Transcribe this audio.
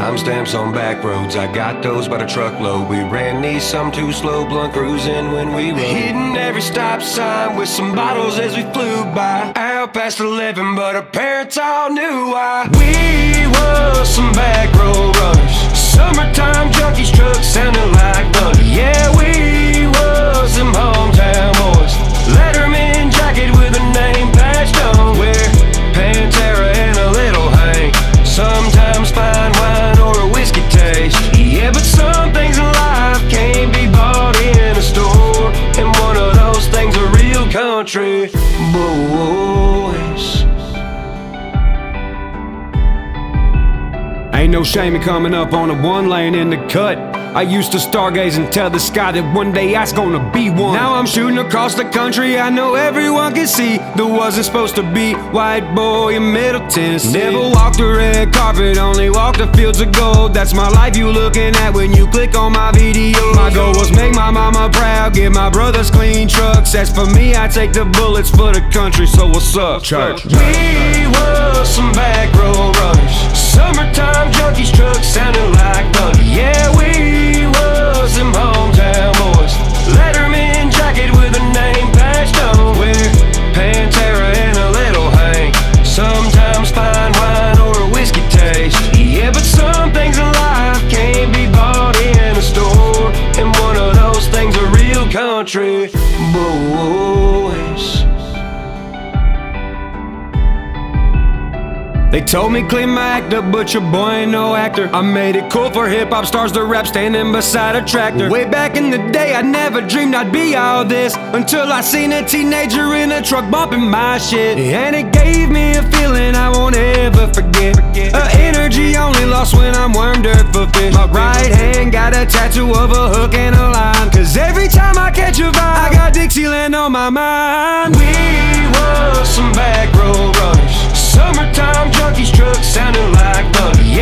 Timestamps on back roads, I got those by the truckload. We ran these some too slow, blunt cruising when we rode. Hitting every stop sign with some bottles as we flew by. Out past 11, but our parents all knew why. We was some backroad runners, summertime junkies, trucks sounding like thunder. Yeah, we was them hometown boys, Letterman jacket with a name patched on. Wear Pantera and a little Hank, sometimes fine wine or a whiskey taste. Yeah, but some things in life can't be bought in a store, and one of those things are real country boys. Ain't no shame in coming up on a one lane in the cut. I used to stargaze and tell the sky that one day I was gonna be one. Now I'm shooting across the country, I know everyone can see there wasn't supposed to be white boy in Middle Tennessee. Never walked the red carpet, only walked the fields of gold. That's my life you looking at when you click on my video. My goal was make my mama proud, give my brothers clean trucks. As for me, I take the bullets for the country, so what's up, church? We was some backroad runners, summertime junkies, trucks sounding like thunder. Yeah, we was them hometown boys, Letterman jacket with a name patched on. Wear Pantera and a little Hank, sometimes fine wine or a whiskey taste. Yeah, but some things in life can't be bought in a store, and one of those things are real country boys. They told me clean my act up, but your boy ain't no actor. I made it cool for hip-hop stars to rap standing beside a tractor. Way back in the day, I never dreamed I'd be all this, until I seen a teenager in a truck bumping my shit. And it gave me a feeling I won't ever forget. Energy only lost when I'm wormed dirt for fish. My right hand got a tattoo of a hook and a line, cause every time I catch a vibe, I got Dixieland on my mind. We was some backroad runners, summertime junkies, trucks sounding like thunder.